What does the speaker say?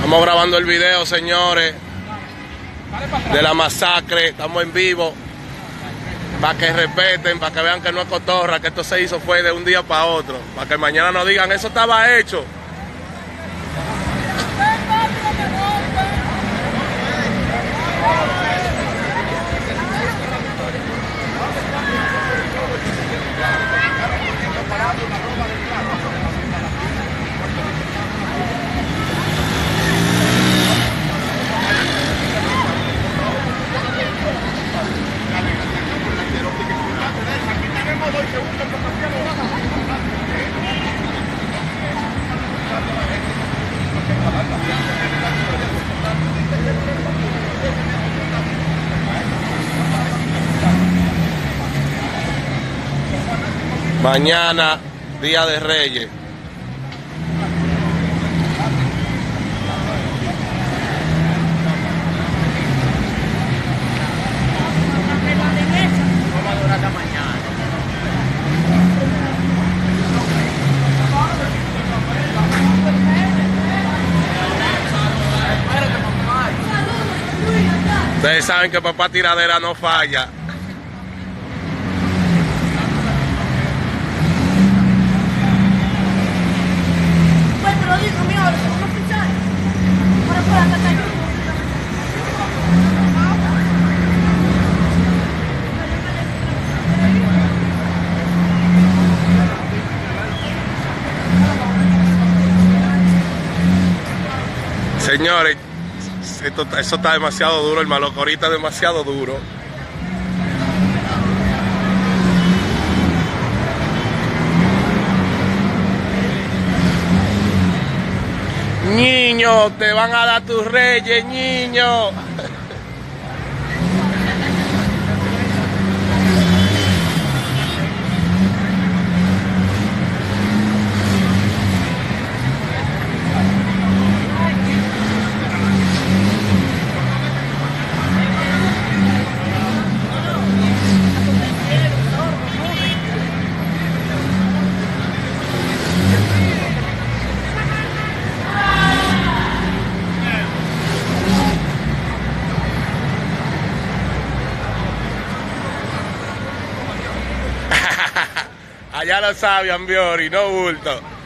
Estamos grabando el video, señores, de la masacre. Estamos en vivo para que respeten, para que vean que no es cotorra, que esto se hizo fue de un día para otro, para que mañana no digan eso estaba hecho. Mañana, Día de Reyes. Ustedes saben que papá tiradera no falla. Señores, eso está demasiado duro, el maloco ahorita es demasiado duro. Niño, te van a dar tus reyes, niño. Allá lo sabe, Ambiori, no bulto.